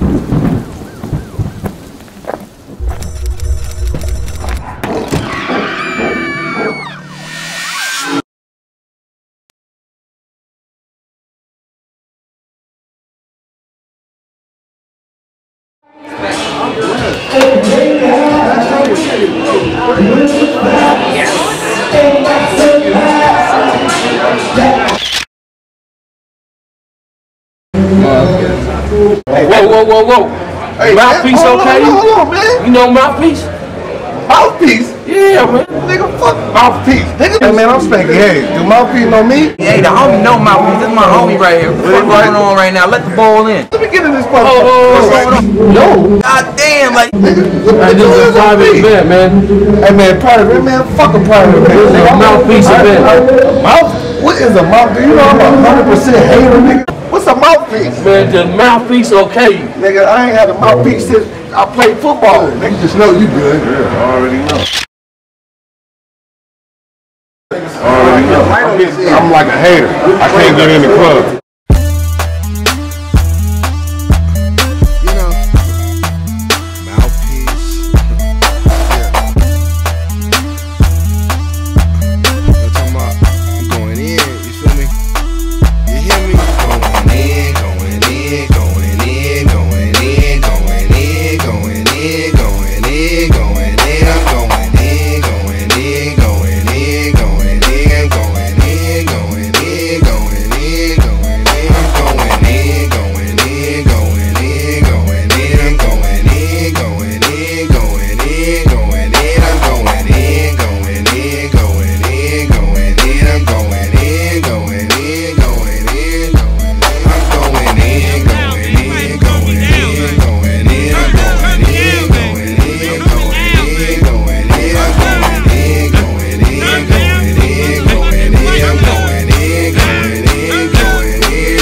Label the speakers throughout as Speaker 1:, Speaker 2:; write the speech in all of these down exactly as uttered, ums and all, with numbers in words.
Speaker 1: Hey, whoa, whoa, whoa, whoa. Hey, mouthpiece, man, okay? Hold on, hold on, man. You know mouthpiece? Mouthpiece? Yeah, man. Nigga, fuck mouthpiece. Nigga. Hey, man, I'm Spanky Hayes. Do mouthpiece know me?
Speaker 2: Hey, the homie know mouthpiece. This is my homie right here. What's going on right now? Let the ball in.
Speaker 1: Let me get in this part. Oh, what's going on? No.
Speaker 2: God damn, like.
Speaker 1: Nigga, hey, this is a private event, man. Hey, man, private event, man. Fuck a private event. Nigga, mouthpiece event. Mouth? What is a mouth? Do you know I'm a one hundred percent hater, nigga? What's a mouthpiece? Man, the mouthpiece okay. Nigga, I ain't had a mouthpiece since I played football. Nigga, just know you good. Yeah, I already know. I already know. I'm like a hater. I can't get in the club.
Speaker 3: You know, mouthpiece. Yeah. I'm talking about I'm going in, you feel me? You hear me? Going in, going in, going in, going in, going in, going in, going in, going in, I'm going in, going in, going in, going in, going in, going in, going in, going in, I'm going in, going in, going in, going in, I'm going in, going in, going in, going in, I'm going in, going in, going in, going in, I'm going in, going in, going in, I'm going in, going in, going in, going in, I'm going in, going in, going in, going in, I'm going in, going in, going in, going in, I'm going in, going in, going in.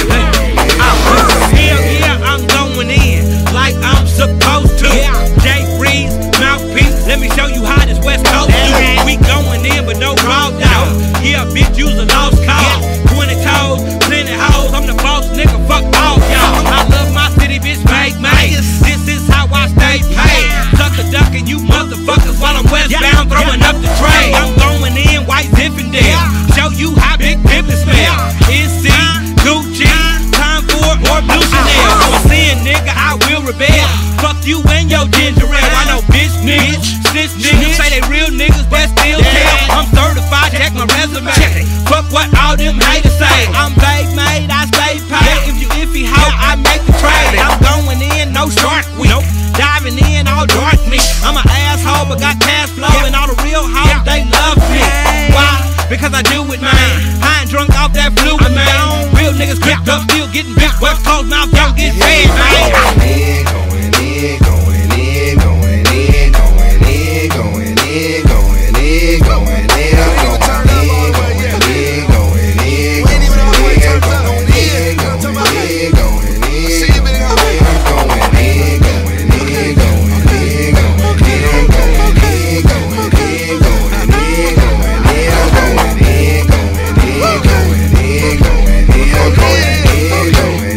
Speaker 4: Hell yeah, I'm going in like I'm supposed to. J Reez, mouthpiece, let me show you how this West Coast do. We going in, but no raw dog. Yeah, bitch, use a lost cause. twenty toes, plenty hoes. I'm the boss, nigga. Fuck all y'all. I love my city, bitch. Make me. This is how I stay paid. Suck a duck and you motherfuckers while I'm westbound throwing up the tray. I'm going in, white Zinfandel. Show you how big pimpin' smell. N C, Gucci, time for more blue Chanel. I'm a sin, nigga. I will rebel. Fuck you and your ginger ale. I know bitch niggas, snitch niggas say they real niggas, but still tell. I'm certified, check my resume. Fuck what all them haters say. I'm vague made, I stay paid. If you iffy hoe, I make the trade. I'm going in, no shark week. Diving in, all dark me. I'm an asshole, but got cash flow, and all the real hoes, they love me. Why? Because I do it, man. I ain't drunk off that fluid, man. Real niggas gripped up, still getting big. West Coast mouth, don't get fed, man.
Speaker 3: Going in, going in, going in, going in, going in, going in, going in, I'm going in, going in, going in, going in, going in, going in, going in, going in, I'm going in, going in, going in, going in, I'm going in, going in, going in, going in, going in, I'm going in, going in, going in, going in, I'm going in, going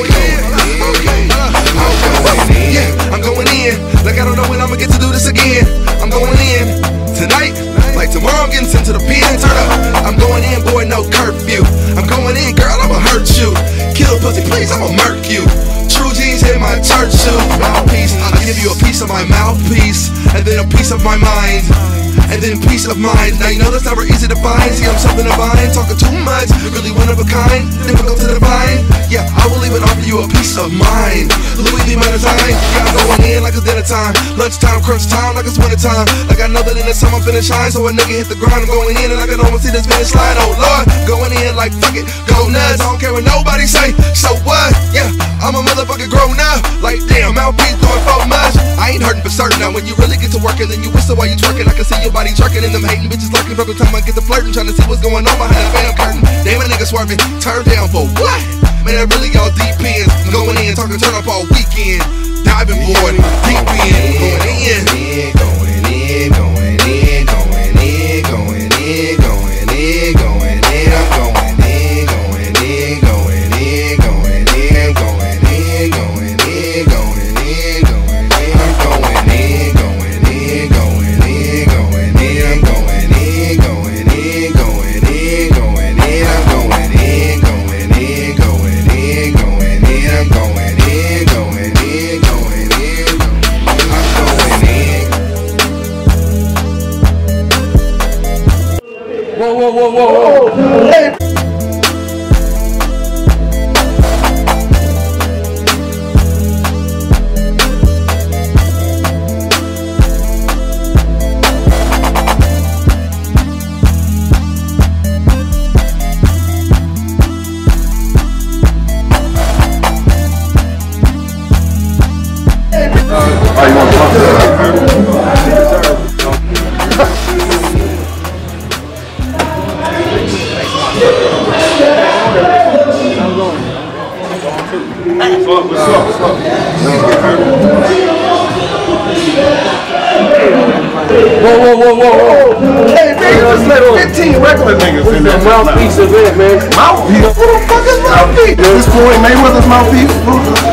Speaker 3: in, yeah, I'm going in, like I don't know when I'ma get to do this again. I'm going in tonight, like tomorrow I'm getting sent to the pen. Turn up, I'm going in, boy, no curfew. I'm going in, girl, I'ma hurt you. Kill pussy, please, I'ma murk you. True jeans in my church suit. Mouthpiece, I give you a piece of my mouthpiece, and then a piece of my mind, and then peace of mind. Now you know that's never easy to find. See, I'm something divine, talking too much, really one of a kind, difficult to define. Yeah, I will even offer you a piece of mine. Louis V. my design. Yeah, I'm going in like it's dinner time, lunchtime, crunch time, like it's winter time. Like I know that in the summer I'm finna shine, so a nigga hit the grind. I'm going in and I can almost see this finish line. Oh Lord, going in like fuck it, go nuts. I don't care what nobody say. So what? Yeah, I'm a motherfucker grown up. Like damn, mouthpiece doing so much. I ain't hurting for certain. Now when you really get to working, then you whistle while you twerking. I can see your body jerking and them hating bitches lurking. From the time I get to flirting, trying to see what's going on behind the fan curtain. Damn, a nigga swerving, turn down for what? Man, that really all deep in. I'm going in, talking turn up all weekend. Diving board, deep in, going in, going in, going in, going in, going in, going in, going in, I'm going in, going in, going in, going in, going in, going in, going in.
Speaker 1: What's up? What's up? What's up?
Speaker 5: Whoa, whoa, whoa, whoa, whoa.
Speaker 1: Hey, man, you just let fifteen regular niggas in there.
Speaker 5: Mouthpiece event, man.
Speaker 1: Mouthpiece? Who the fuck is Mouthpiece? This Floyd Mayweather's Mouthpiece?